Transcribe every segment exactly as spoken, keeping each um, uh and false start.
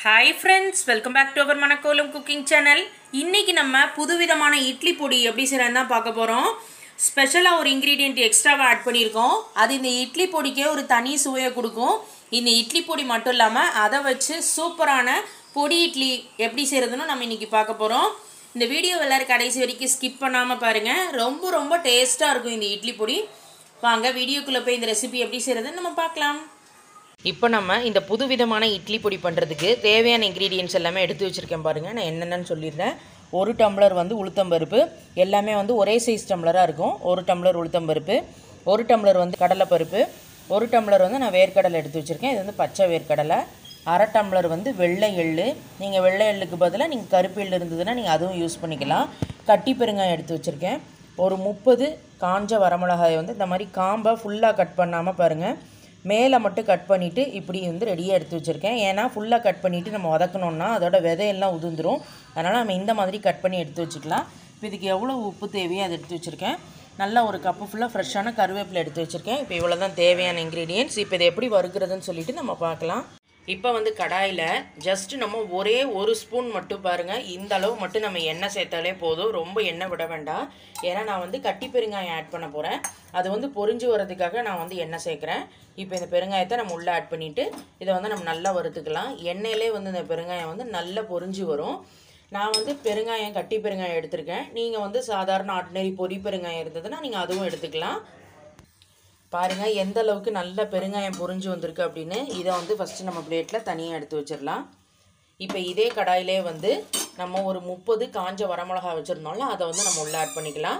Hi friends, welcome back to our Manakolam cooking channel. இன்னைக்கு நம்ம புதுவிதமான இட்லி பொடி எப்படி செய்யறதுன்னு தான் பார்க்க போறோம். ஸ்பெஷலா ஒரு இன்கிரிடியன்ட் எக்ஸ்ட்ராவா ஆட் பண்ணிருக்கோம். அது இந்த இட்லி பொடிக்கே ஒரு தனி சுவையை கொடுக்கும். இந்த இட்லி பொடி மட்டும் இல்லாம அதை வச்சு சூப்பரான பொடி இட்லி எப்படி செய்யறதுன்னு நம்ம இன்னைக்கு பார்க்க போறோம். இந்த வீடியோ எல்லாரும் கடைசி வரைக்கும் ஸ்கிப் பண்ணாம பாருங்க. ரொம்ப ரொம்ப டேஸ்டா இருக்கும் இந்த இட்லி பொடி. வாங்க வீடியோக்குள்ள போய் இந்த ரெசிபி எப்படி செய்யறதுன்னு நம்ம பார்க்கலாம். இப்போ நம்ம இந்த புதுவிதமான இட்லி பொடி பண்ணுறதுக்கு தேவையான இன்க்ரீடியன்ட்ஸ் எல்லாமே எடுத்து வச்சுருக்கேன் பாருங்கள். நான் என்னென்னு சொல்லியிருந்தேன். ஒரு டம்ளர் வந்து உளுத்தம்பருப்பு, எல்லாமே வந்து ஒரே சைஸ் டம்ளராக இருக்கும். ஒரு டம்ளர் உளுத்தம்பருப்பு, ஒரு டம்ளர் வந்து கடலைப்பருப்பு, ஒரு டம்ளர் வந்து நான் வேர்க்கடலை எடுத்து வச்சுருக்கேன். இது வந்து பச்சை வேர்க்கடலை. அரை டம்ளர் வந்து வெள்ளை எள்ளு. நீங்கள் வெள்ளை எள்ளுக்கு பதிலாக நீங்கள் கருப்பு எள்ளு இருந்ததுன்னா நீங்கள் அதுவும் யூஸ் பண்ணிக்கலாம். கட்டி பெருங்காயம் எடுத்து வச்சுருக்கேன். ஒரு முப்பது காஞ்ச வரமிளகாயை வந்து இந்த மாதிரி காம்பை ஃபுல்லாக கட் பண்ணாமல் பாருங்கள், மேலே மட்டும் கட் பண்ணிவிட்டு இப்படி வந்து ரெடியாக எடுத்து வச்சுருக்கேன். ஏன்னா ஃபுல்லாக கட் பண்ணிவிட்டு நம்ம வதக்கணுன்னா அதோட விதையெல்லாம் உதிர்ந்துடும். அதனால் நம்ம இந்த மாதிரி கட் பண்ணி எடுத்து வச்சுக்கலாம். இப்போ இதுக்கு எவ்வளோ உப்பு தேவையோ அதை எடுத்து வச்சுருக்கேன். நல்லா ஒரு கப்பு ஃபுல்லாக ஃப்ரெஷ்ஷான கருவேப்பிலை எடுத்து வச்சுருக்கேன். இப்போ இவ்வளோ தான் தேவையான இன்க்ரீடியன்ட்ஸ். இப்போ இதை எப்படி வறுக்கிறதுன்னு சொல்லிட்டு நம்ம பார்க்கலாம். இப்போ வந்து கடாயில் ஜஸ்ட்டு நம்ம ஒரே ஒரு ஸ்பூன் மட்டும் பாருங்கள், இந்த அளவு மட்டும் நம்ம எண்ணெய் சேர்த்தாலே போதும். ரொம்ப எண்ணெய் விட வேண்டாம். ஏன்னா நான் வந்து கட்டி பெருங்காயம் ஆட் பண்ண போகிறேன். அது வந்து பொரிஞ்சு வரதுக்காக நான் வந்து எண்ணெய் சேர்க்குறேன். இப்போ இந்த பெருங்காயத்தை நம்ம உள்ளே ஆட் பண்ணிவிட்டு இதை வந்து நம்ம நல்லா வறுத்துக்கலாம். எண்ணெயிலே வந்து இந்த பெருங்காயம் வந்து நல்லா பொரிஞ்சு வரும். நான் வந்து பெருங்காயம் கட்டி பெருங்காயம் எடுத்திருக்கேன். நீங்கள் வந்து சாதாரண ஆர்டினரி பொரி பெருங்காயம் இருந்ததுன்னா நீங்கள் அதுவும் எடுத்துக்கலாம். பாருங்கள் எந்த அளவுக்கு நல்ல பெருங்காயம் பொரிஞ்சு வந்திருக்கு அப்படின்னு. இதை வந்து ஃபஸ்ட்டு நம்ம பிளேட்டில் தனியாக எடுத்து வச்சிடலாம். இப்போ இதே கடாயிலே வந்து நம்ம ஒரு முப்பது காஞ்ச வரமிளகா வச்சுருந்தோம்ல, அதை வந்து நம்ம உள்ளே ஆட் பண்ணிக்கலாம்.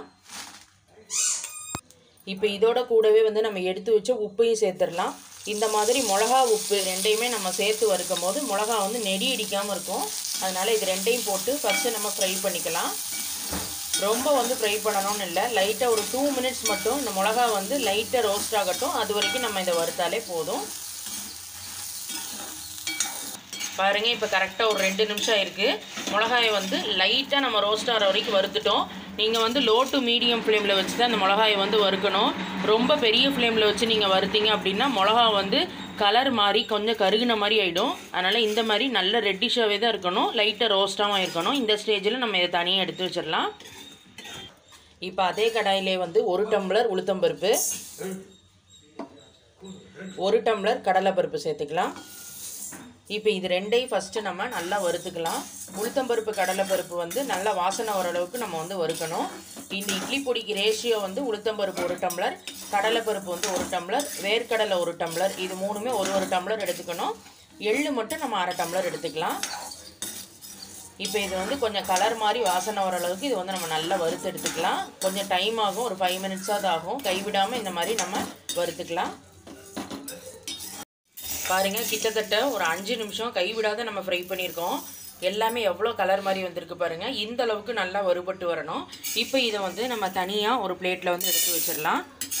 இப்போ இதோட கூடவே வந்து நம்ம எடுத்து வச்ச உப்பையும் சேர்த்துடலாம். இந்த மாதிரி மிளகா உப்பு ரெண்டையுமே நம்ம சேர்த்து வறுக்கும் போது மிளகா வந்து நெடி இடிக்காமல் இருக்கும். அதனால் இது ரெண்டையும் போட்டு ஃபஸ்ட்டு நம்ம ஃப்ரை பண்ணிக்கலாம். ரொம்ப வந்து ஃப்ரை பண்ணணும்னு இல்லை, லைட்டாக ஒரு டூ மினிட்ஸ் மட்டும் இந்த மிளகா வந்து லைட்டாக ரோஸ்ட் ஆகட்டும். அது வரைக்கும் நம்ம இதை வறுத்தாலே போதும். பாருங்கள் இப்போ கரெக்டாக ஒரு ரெண்டு நிமிஷம் இருக்குது. மிளகாயை வந்து லைட்டாக நம்ம ரோஸ்ட் ஆகிற வரைக்கும் வறுத்துட்டோம். நீங்கள் வந்து லோ டு மீடியம் ஃப்ளேமில் வச்சு தான் இந்த மிளகாயை வந்து வறுக்கணும். ரொம்ப பெரிய ஃப்ளேமில் வச்சு நீங்கள் வறுத்தீங்க அப்படின்னா மிளகா வந்து கலர் மாதிரி கொஞ்சம் கருகின மாதிரி ஆகிடும். அதனால் இந்த மாதிரி நல்ல ரெட்டிஷாகவே தான் இருக்கணும், லைட்டாக ரோஸ்ட்டாகவும் இருக்கணும். இந்த ஸ்டேஜில் நம்ம இதை தனியாக எடுத்து வச்சிடலாம். இப்போ அதே கடாயிலே வந்து ஒரு டம்ளர் உளுத்தம்பருப்பு, ஒரு டம்ளர் கடலைப்பருப்பு சேர்த்துக்கலாம். இப்போ இது ரெண்டையும் ஃபஸ்ட்டு நம்ம நல்லா வறுத்துக்கலாம். உளுத்தம்பருப்பு கடலைப்பருப்பு வந்து நல்லா வாசனை வர அளவுக்கு நம்ம வந்து வறுக்கணும். இந்த இட்லி பொடிக்கு ரேஷியோ வந்து உளுத்தம்பருப்பு ஒரு டம்ளர், கடலைப்பருப்பு வந்து ஒரு டம்ளர், வேர்க்கடலை ஒரு டம்ளர், இது மூணுமே ஒரு ஒரு டம்ளர் எடுத்துக்கணும். எள்ளு மட்டும் நம்ம அரை டம்ளர் எடுத்துக்கலாம். இப்போ இது வந்து கொஞ்சம் கலர் மாதிரி வாசனை வர அளவுக்கு இது வந்து நம்ம நல்லா வறுத்து எடுத்துக்கலாம். கொஞ்சம் டைம் ஆகும், ஒரு ஃபைவ் மினிட்ஸாவது ஆகும். கைவிடாமல் இந்த மாதிரி நம்ம வறுத்துக்கலாம். பாருங்கள் கிட்டத்தட்ட ஒரு அஞ்சு நிமிஷம் கைவிடாத நம்ம ஃப்ரை பண்ணியிருக்கோம். எல்லாமே எவ்வளோ கலர் மாதிரி வந்திருக்கு பாருங்கள். இந்த அளவுக்கு நல்லா வறுபட்டு வரணும். இப்போ இதை வந்து நம்ம தனியாக ஒரு பிளேட்டில் வந்து எடுத்து வச்சிடலாம்.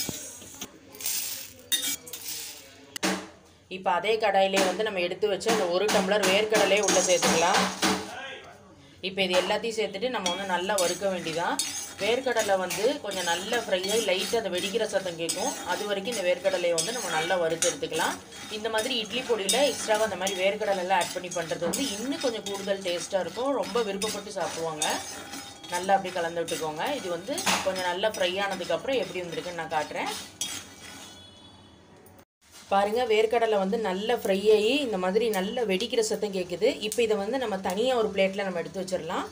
இப்போ அதே கடாயிலே வந்து நம்ம எடுத்து வச்சு அந்த ஒரு டம்ளர் வேர்க்கடலையே உள்ளே சேர்த்துக்கலாம். இப்போ இது எல்லாத்தையும் சேர்த்துட்டு நம்ம வந்து நல்லா வறுக்க வேண்டியதான். வேர்க்கடலை வந்து கொஞ்சம் நல்ல ஃப்ரை ஆகி லைட்டாக அந்த வெடிக்கிற சத்தம் கேட்கும். அது வரைக்கும் இந்த வேர்க்கடலையை வந்து நம்ம நல்லா வறுத்து எடுத்துக்கலாம். இந்த மாதிரி இட்லி பொடியில் எக்ஸ்ட்ராவாக அந்த மாதிரி வேர்க்கடலைலாம் ஆட் பண்ணி பண்ணுறது வந்து இன்னும் கொஞ்சம் கூடுதல் டேஸ்ட்டாக இருக்கும். ரொம்ப விருப்பப்பட்டு சாப்பிடுவாங்க. நல்லா அப்படி கலந்து விட்டுக்கோங்க. இது வந்து கொஞ்சம் நல்லா ஃப்ரை ஆனதுக்கப்புறம் எப்படி வந்திருக்குன்னு நான் காட்டுறேன். பாருங்கள் வேர்க்கடலை வந்து நல்ல ஃப்ரை ஆகி இந்த மாதிரி நல்ல வெடிக்கிற சத்தம் கேட்குது. இப்போ இதை வந்து நம்ம தனியாக ஒரு பிளேட்டில் நம்ம எடுத்து வச்சிடலாம்.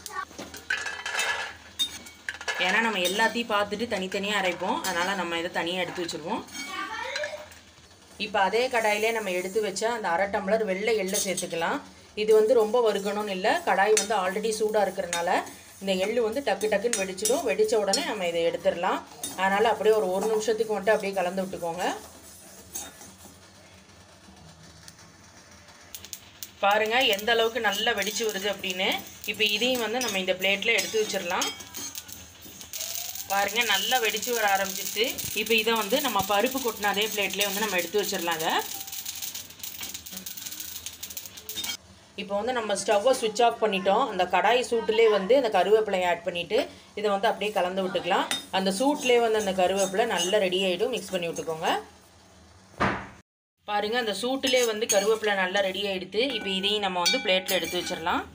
ஏன்னா நம்ம எல்லாத்தையும் பார்த்துட்டு தனித்தனியாக அரைப்போம். அதனால் நம்ம இதை தனியாக எடுத்து வச்சுருவோம். இப்போ அதே கடாயிலே நம்ம எடுத்து வச்சா அந்த அரை டம்ளர் வெள்ளை எள்ளை சேர்த்துக்கலாம். இது வந்து ரொம்ப வறுக்கணும்னு இல்லை, கடாய் வந்து ஆல்ரெடி சூடாக இருக்கிறனால இந்த எள்ளு வந்து டக்கு டக்குன்னு வெடிச்சிடும். வெடித்த உடனே நம்ம இதை எடுத்துடலாம். அதனால் அப்படியே ஒரு ஒரு நிமிஷத்துக்கு மட்டும் அப்படியே கலந்து விட்டுக்கோங்க. பாருங்கள் எந்த அளவுக்கு நல்லா வெடிச்சு வருது அப்படின்னு. இப்போ இதையும் வந்து நம்ம இந்த பிளேட்டில் எடுத்து வச்சிடலாம். பாருங்கள் நல்லா வெடிச்சு வர ஆரம்பிச்சிட்டு. இப்போ இதை வந்து நம்ம பருப்பு கொட்டின அதே பிளேட்லேயே வந்து நம்ம எடுத்து வச்சிடலாங்க. இப்போ வந்து நம்ம ஸ்டவ்வை சுவிட்ச் ஆஃப் பண்ணிட்டோம். அந்த கடாய் சூட்டிலே வந்து அந்த கருவேப்பிலையை ஆட் பண்ணிவிட்டு இதை வந்து அப்படியே கலந்து விட்டுக்கலாம். அந்த சூட்லேயே வந்து அந்த கருவேப்பிலை நல்லா ரெடி ஆகிடும். மிக்ஸ் பண்ணி விட்டுக்கோங்க. பாருங்கள் அந்த சூட்டிலே வந்து கருவேப்பிலை நல்லா ரெடி ஆகிடுது. இப்போ இதையும் நம்ம வந்து பிளேட்டில் எடுத்து வச்சிடலாம்.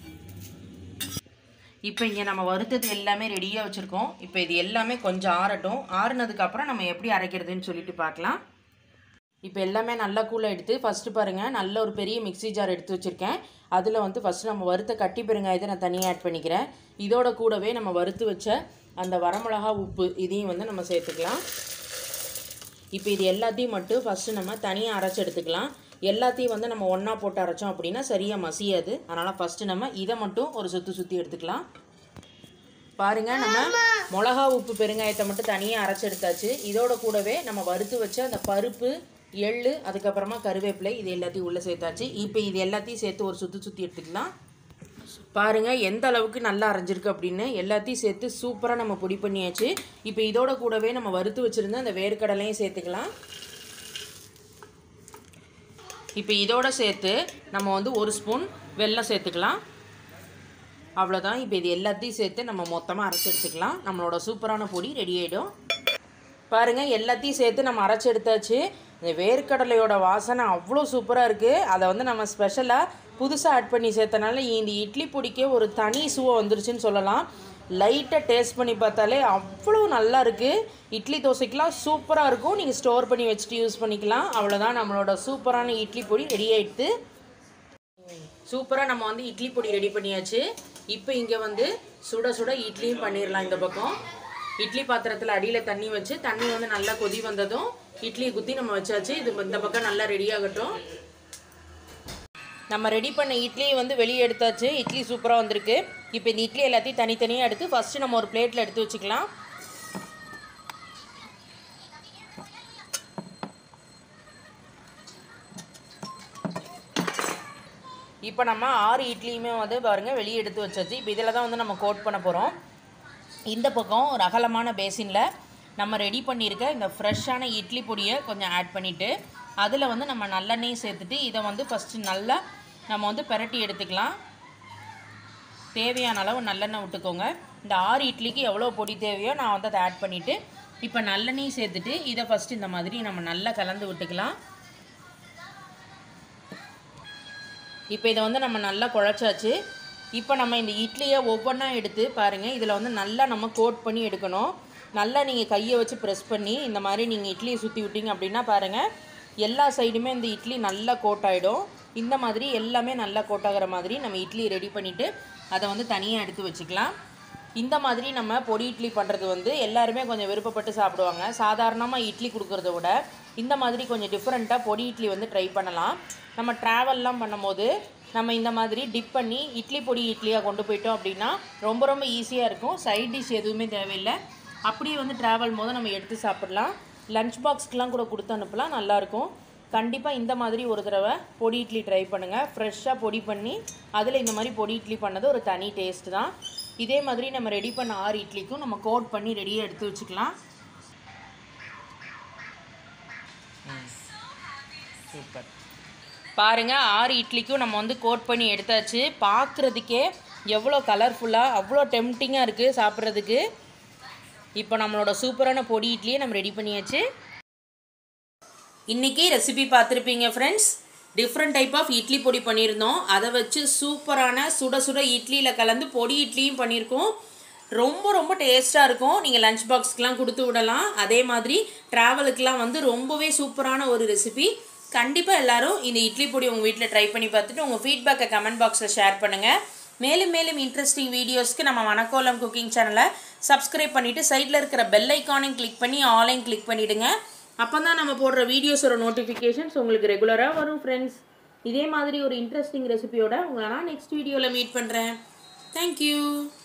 இப்போ இங்கே நம்ம வறுத்தது எல்லாமே ரெடியாக வச்சுருக்கோம். இப்போ இது எல்லாமே கொஞ்சம் ஆறட்டும். ஆறுனதுக்கப்புறம் நம்ம எப்படி அரைக்கிறதுன்னு சொல்லிட்டு பார்க்கலாம். இப்போ எல்லாமே நல்லா கூலாக எடுத்து ஃபஸ்ட்டு பாருங்கள் நல்ல ஒரு பெரிய மிக்சி ஜார் எடுத்து வச்சுருக்கேன். அதில் வந்து ஃபஸ்ட்டு நம்ம வறுத்த கட்டி பெருங்காயத்தை நான் தனியாக ஆட் பண்ணிக்கிறேன். இதோட கூடவே நம்ம வறுத்து வச்ச அந்த வரமிளகா உப்பு இதையும் வந்து நம்ம சேர்த்துக்கலாம். இப்போ இது எல்லாத்தையும் மட்டும் ஃபஸ்ட்டு நம்ம தனியாக அரைச்சி எடுத்துக்கலாம். எல்லாத்தையும் வந்து நம்ம ஒன்றா போட்டு அரைச்சோம் அப்படின்னா சரியாக மசியாது. அதனால் ஃபஸ்ட்டு நம்ம இதை மட்டும் ஒரு சுற்றி சுற்றி எடுத்துக்கலாம். பாருங்கள் நம்ம மிளகா உப்பு பெருங்காயத்தை மட்டும் தனியாக அரைச்சி எடுத்தாச்சு. இதோட கூடவே நம்ம வறுத்து வச்ச அந்த பருப்பு எள்ளு அதுக்கப்புறமா கருவேப்பிலை இது எல்லாத்தையும் உள்ளே சேர்த்தாச்சு. இப்போ இது எல்லாத்தையும் சேர்த்து ஒரு சுற்றி சுற்றி எடுத்துக்கலாம். பாருங்கள் எந்த அளவுக்கு நல்லா அரைஞ்சிருக்கு அப்படின்னு எல்லாத்தையும் சேர்த்து சூப்பராக நம்ம பொடி பண்ணியாச்சு. இப்போ இதோட கூடவே நம்ம வறுத்து வச்சுருந்த அந்த வேர்க்கடலையும் சேர்த்துக்கலாம். இப்போ இதோட சேர்த்து நம்ம வந்து ஒரு ஸ்பூன் வெல்லம் சேர்த்துக்கலாம். அவ்வளோதான். இப்போ இது எல்லாத்தையும் சேர்த்து நம்ம மொத்தமாக அரைச்சி எடுத்துக்கலாம். நம்மளோட சூப்பரான பொடி ரெடி ஆகிடும். பாருங்கள் எல்லாத்தையும் சேர்த்து நம்ம அரைச்சி எடுத்தாச்சு. இந்த வேர்க்கடலையோட வாசனை அவ்வளோ சூப்பராக இருக்குது. அதை வந்து நம்ம ஸ்பெஷலாக புதுசாக ஆட் பண்ணி சேர்த்தனால இந்த இட்லி பொடிக்கே ஒரு தனி சுவை வந்துருச்சுன்னு சொல்லலாம். லைட்டாக டேஸ்ட் பண்ணி பார்த்தாலே அவ்வளோ நல்லா இருக்குது. இட்லி தோசைக்கெலாம் சூப்பராக இருக்கும். நீங்கள் ஸ்டோர் பண்ணி வச்சுட்டு யூஸ் பண்ணிக்கலாம். அவ்வளோதான் நம்மளோட சூப்பரான இட்லி பொடி ரெடி ஆகிடுது. சூப்பராக நம்ம வந்து இட்லி பொடி ரெடி பண்ணியாச்சு. இப்போ இங்கே வந்து சுட சுட இட்லியும் பண்ணிடலாம். இந்த பக்கம் இட்லி பாத்திரத்தில் அடியில் தண்ணி வச்சு தண்ணி வந்து நல்லா கொதி வந்ததும் இட்லியை குத்தி நம்ம வச்சாச்சு. இது இந்த பக்கம் நல்லா ரெடி ஆகட்டும். நம்ம ரெடி பண்ண இட்லியை வந்து வெளியே எடுத்தாச்சு. இட்லி சூப்பராக வந்திருக்கு. இப்போ இந்த இட்லி எல்லாத்தையும் தனித்தனியாக எடுத்து ஃபஸ்ட்டு நம்ம ஒரு பிளேட்டில் எடுத்து வச்சுக்கலாம். இப்போ நம்ம ஆறு இட்லியுமே வந்து பாருங்கள் வெளியே எடுத்து வச்சாச்சு. இப்போ இதில் தான் வந்து நம்ம கோட் பண்ண போகிறோம். இந்த பக்கம் ஒரு அகலமான பேசினில் நம்ம ரெடி பண்ணியிருக்க இந்த ஃப்ரெஷ்ஷான இட்லி பொடியை கொஞ்சம் ஆட் பண்ணிவிட்டு அதில் வந்து நம்ம நல்லெண்ணெய் சேர்த்துட்டு இதை வந்து ஃபஸ்ட்டு நல்லா நம்ம வந்து பெரட்டி எடுத்துக்கலாம். தேவையான அளவு நல்லெண்ணெய் விட்டுக்கோங்க. இந்த ஆறு இட்லிக்கு எவ்வளோ பொடி தேவையோ நான் வந்து அதை ஆட் பண்ணிவிட்டு இப்போ நல்லெண்ணெய் சேர்த்துட்டு இதை ஃபஸ்ட்டு இந்த மாதிரி நம்ம நல்லா கலந்து விட்டுக்கலாம். இப்போ இதை வந்து நம்ம நல்லா குழச்சாச்சு. இப்போ நம்ம இந்த இட்லியை ஒவ்வொன்றா எடுத்து பாருங்கள். இதில் வந்து நல்லா நம்ம கோட் பண்ணி எடுக்கணும். நல்லா நீங்கள் கையை வச்சு ப்ரெஸ் பண்ணி இந்த மாதிரி நீங்கள் இட்லியை சுற்றி விட்டீங்க அப்படின்னா பாருங்கள் எல்லா சைடுமே இந்த இட்லி நல்லா கோட் ஆகிடும். இந்த மாதிரி எல்லாமே நல்லா கோட் ஆகிற மாதிரி நம்ம இட்லி ரெடி பண்ணிவிட்டு அதை வந்து தனியாக எடுத்து வச்சுக்கலாம். இந்த மாதிரி நம்ம பொடி இட்லி பண்ணுறது வந்து எல்லாருமே கொஞ்சம் விருப்பப்பட்டு சாப்பிடுவாங்க. சாதாரணமாக இட்லி கொடுக்குறத விட இந்த மாதிரி கொஞ்சம் டிஃப்ரெண்ட்டாக பொடி இட்லி வந்து ட்ரை பண்ணலாம். நம்ம ட்ராவல்லாம் பண்ணும்போது நம்ம இந்த மாதிரி டிப் பண்ணி இட்லி பொடி இட்லியாக கொண்டு போயிட்டோம் அப்படின்னா ரொம்ப ரொம்ப ஈஸியாக இருக்கும். சைட் டிஷ் எதுவுமே தேவையில்லை. அப்படியே வந்து ட்ராவல் போது நம்ம எடுத்து சாப்பிட்லாம். லஞ்ச் பாக்ஸ்க்கெலாம் கூட கொடுத்து அனுப்பலாம். நல்லாயிருக்கும். கண்டிப்பாக இந்த மாதிரி ஒரு தடவை பொடி இட்லி ட்ரை பண்ணுங்கள். ஃப்ரெஷ்ஷாக பொடி பண்ணி அதில் இந்த மாதிரி பொடி இட்லி பண்ணது ஒரு தனி டேஸ்ட் தான். இதே மாதிரி நம்ம ரெடி பண்ண ஆறு இட்லிக்கும் நம்ம கோட் பண்ணி ரெடியாக எடுத்து வச்சுக்கலாம். சூப்பர். பாருங்கள் ஆறு இட்லிக்கும் நம்ம வந்து கோட் பண்ணி எடுத்தாச்சு. பார்க்குறதுக்கே எவ்வளோ கலர்ஃபுல்லாக அவ்வளோ டெம்டிங்காக இருக்குது சாப்பிட்றதுக்கு. இப்போ நம்மளோட சூப்பரான பொடி இட்லியை நம்ம ரெடி பண்ணியாச்சு. இன்றைக்கி ரெசிபி பார்த்துருப்பீங்க friends. Different type of idli பொடி பண்ணியிருந்தோம். அதை வச்சு சூப்பரான சுட சுட இட்லியில் கலந்து பொடி இட்லியும் பண்ணியிருக்கோம். ரொம்ப ரொம்ப டேஸ்ட்டாக இருக்கும். நீங்கள் லஞ்ச் பாக்ஸ்க்கெலாம் கொடுத்து விடலாம். அதே மாதிரி ட்ராவலுக்கெலாம் வந்து ரொம்பவே சூப்பரான ஒரு ரெசிபி. கண்டிப்பாக எல்லோரும் இந்த இட்லி பொடி உங்கள் வீட்டில் ட்ரை பண்ணி பார்த்துட்டு உங்கள் ஃபீட்பேக்கை கமெண்ட் பாக்ஸில் ஷேர் பண்ணுங்கள். மேலும் மேலும் இன்ட்ரெஸ்டிங் வீடியோஸ்க்கு நம்ம வணக்கோலம் குக்கிங் சேனலை சப்ஸ்கிரைப் பண்ணிவிட்டு சைடில் இருக்கிற பெல் ஐக்கானையும் கிளிக் பண்ணி ஆன்லைன் கிளிக் பண்ணிவிடுங்க. அப்போ தான் நம்ம போடுற வீடியோஸோட நோட்டிஃபிகேஷன்ஸ் உங்களுக்கு ரெகுலராக வரும் ஃப்ரெண்ட்ஸ். இதே மாதிரி ஒரு இன்ட்ரெஸ்டிங் ரெசிபியோட உங்களை நான் நெக்ஸ்ட் வீடியோவில் மீட் பண்ணுறேன். தேங்க்யூ.